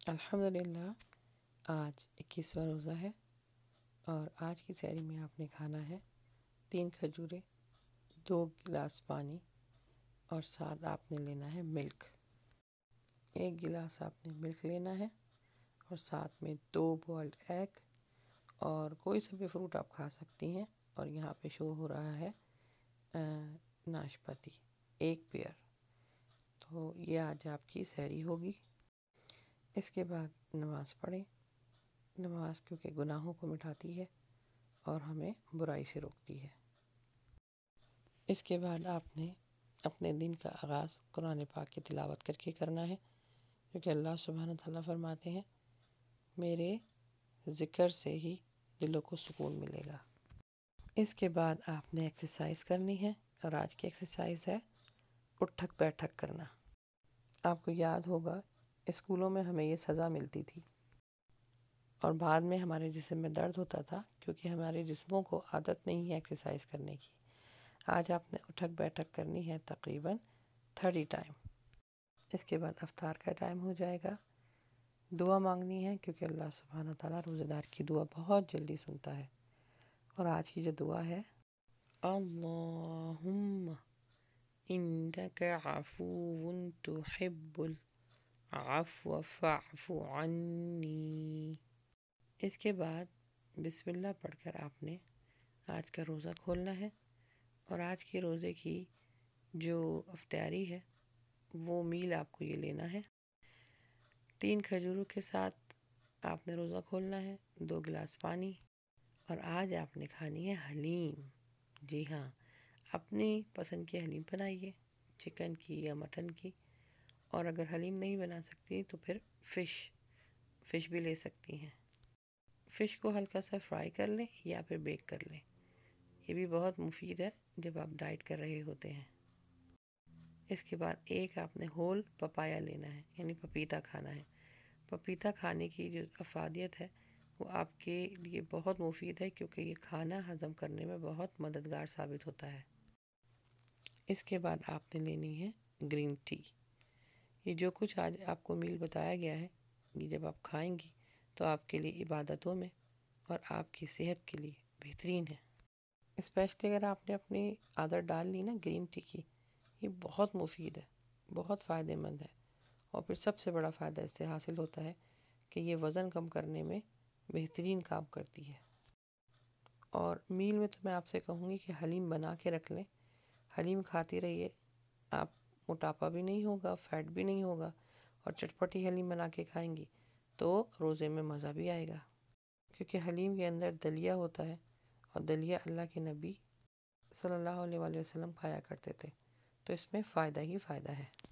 الحمدللہ آج 21واں روزہ ہے اور آج کی سحری میں آپ نے کھانا ہے 3 کھجوریں، 2 گلاس پانی اور ساتھ آپ نے لینا ہے ملک۔ 1 گلاس آپ نے ملک لینا ہے اور ساتھ میں 2 بوائلڈ ایگ اور کوئی سا بھی فروٹ آپ کھا سکتی ہیں، اور یہاں پہ شو ہو رہا ہے ناشپاتی 1 پیئر۔ تو یہ آج آپ کی سحری ہوگی۔ اس کے بعد نماز پڑھیں۔ نماز کیونکہ گناہوں کو مٹاتی ہے اور ہمیں برائی سے روکتی ہے۔ اس کے بعد آپ نے اپنے دن کا آغاز قرآن پاک کی تلاوت کر کے کرنا ہے، کیونکہ اللہ سبحانہ تعالیٰ فرماتے ہیں میرے ذکر سے ہی دلوں کو سکون ملے گا۔ اس کے بعد آپ نے ایکسرسائز کرنی ہے، اور آج کی ایکسرسائز ہے اٹھک بیٹھک کرنا۔ آپ کو یاد ہوگا اسکولوں میں ہمیں یہ سزا ملتی تھی اور بعد میں ہمارے جسم میں درد ہوتا تھا، کیونکہ ہمارے جسموں کو عادت نہیں ہے ایکسرسائز کرنے کی۔ آج آپ نے اٹھک بیٹھک کرنی ہے تقریباً 30 ٹائم۔ اس کے بعد افطار کا ٹائم ہو جائے گا۔ دعا مانگنی ہے، کیونکہ اللہ سبحانہ تعالیٰ روزہ دار کی دعا بہت جلدی سنتا ہے۔ اور آج کی جو دعا ہے، اللہم انک عفو تحب العفو فاعف عنی۔ اس کے بعد بسم اللہ پڑھ کر آپ نے آج کا روزہ کھولنا ہے، اور آج کے روزے کی جو افطاری ہے وہ میل آپ کو یہ لینا ہے۔ 3 کھجوروں کے ساتھ آپ نے روزہ کھولنا ہے، 2 گلاس پانی، اور آج آپ نے کھانی ہے حلیم۔ جی ہاں، اپنی پسند کی حلیم بنائیے، چکن کی یا مٹن کی، اور اگر حلیم نہیں بنا سکتی تو پھر فش بھی لے سکتی ہیں۔ فش کو ہلکا سا فرائی کر لیں یا پھر بیک کر لیں، یہ بھی بہت مفید ہے جب آپ ڈائٹ کر رہے ہوتے ہیں۔ اس کے بعد ایک آپ نے ہول پپایا لینا ہے، یعنی پپیتا کھانا ہے۔ پپیتا کھانے کی جو افادیت ہے وہ آپ کے لیے بہت مفید ہے، کیونکہ یہ کھانا ہضم کرنے میں بہت مددگار ثابت ہوتا ہے۔ اس کے بعد آپ نے لینی ہے گرین ٹی۔ یہ جو کچھ آج آپ کو میل بتایا گیا ہے، یہ جب آپ کھائیں گی تو آپ کے لیے عبادتوں میں اور آپ کی صحت کے لیے بہترین ہے۔ اسپیشلی اگر آپ نے اپنی عادت ڈال لی نا گرین ٹی کی، یہ بہت مفید ہے، بہت فائدہ مند ہے، اور پھر سب سے بڑا فائدہ اس سے حاصل ہوتا ہے کہ یہ وزن کم کرنے میں بہترین کام کرتی ہے۔ اور میل میں تو میں آپ سے کہوں گی کہ حلیم بنا کے رکھ لیں، حلیم کھاتی رہیے، آپ موٹاپا بھی نہیں ہوگا، فیٹ بھی نہیں ہوگا، اور چٹپٹی حلیم بنا کے کھائیں گی تو روزے میں مزہ بھی آئے گا، کیونکہ حلیم کے اندر دلیا ہوتا ہے، اور دلیا اللہ کے نبی صلی اللہ علیہ وسلم کھایا کرتے تھے، تو اس میں فائدہ ہی فائدہ ہے۔